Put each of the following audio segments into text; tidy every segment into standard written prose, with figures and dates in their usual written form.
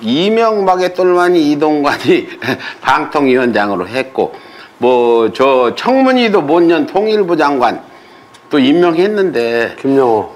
이명박의 똘마니 이동관이 방통위원장으로 했고, 뭐 저 청문위도 못년 통일부 장관 또 임명했는데, 김영호.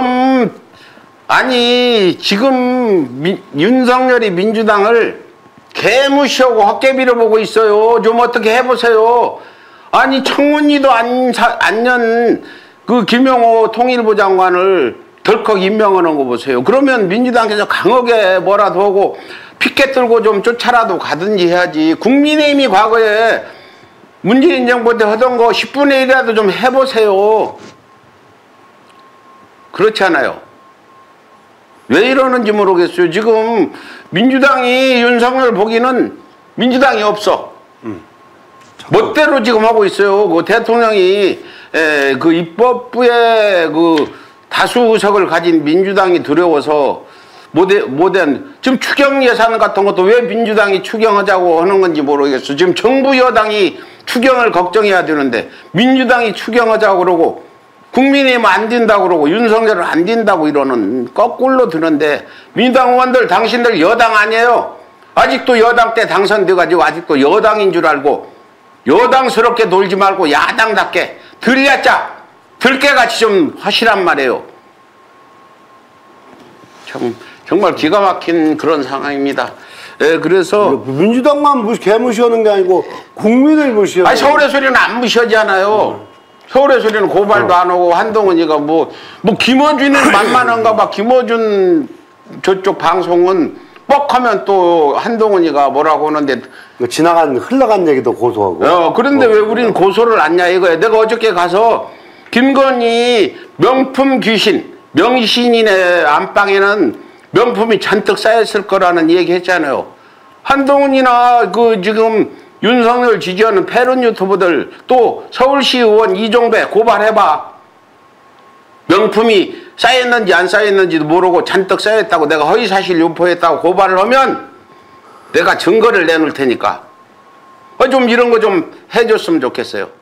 아니 지금 윤석열이 민주당을 개무시하고 헛개비로 보고 있어요. 좀 어떻게 해보세요. 아니 청문위도 안 연 그 김영호 통일부 장관을 덜컥 임명하는 거 보세요. 그러면 민주당에서 강하게 뭐라도 하고 피켓 들고 좀 쫓아라도 가든지 해야지. 국민의힘이 과거에 문재인 정부 때 하던 거 10분의 1이라도 좀 해보세요. 그렇지 않아요? 왜 이러는지 모르겠어요. 지금 민주당이 윤석열 보기는 민주당이 없어. 멋대로 지금 하고 있어요. 그 대통령이 그 입법부의 그 다수 의석을 가진 민주당이 두려워서 못한 지금 추경 예산 같은 것도 왜 민주당이 추경하자고 하는 건지 모르겠어. 지금 정부 여당이 추경을 걱정해야 되는데 민주당이 추경하자고 그러고 국민의힘 안 된다고 그러고 윤석열은 안 된다고 이러는 거꾸로 드는데, 민주당 의원들 당신들 여당 아니에요. 아직도 여당 때 당선돼가지고 아직도 여당인 줄 알고 여당스럽게 놀지 말고 야당답게 들야자 들깨같이 좀 하시란 말이에요. 정말 기가 막힌 그런 상황입니다. 그래서 민주당만 개무시하는 게 아니고 국민을 무시하는. 아니 서울의 소리는 안 무시하잖아요. 서울의 소리는 고발도 안 하고 한동훈이가 뭐 김어준은 만만한가 봐. 김어준 저쪽 방송은 뻑하면 또 한동훈이가 뭐라고 하는데 흘러간 얘기도 고소하고. 그런데 왜 우리는 고소를 안 냐 이거야. 내가 어저께 가서 김건희 명품 귀신 명신인의 안방에는 명품이 잔뜩 쌓였을 거라는 얘기 했잖아요. 한동훈이나 그 지금 윤석열 지지하는 패런 유튜버들 또 서울시 의원 이종배 고발해봐. 명품이 쌓였는지 안 쌓였는지도 모르고 잔뜩 쌓였다고 내가 허위사실 유포했다고 고발을 하면 내가 증거를 내놓을 테니까 좀 이런 거 좀 해줬으면 좋겠어요.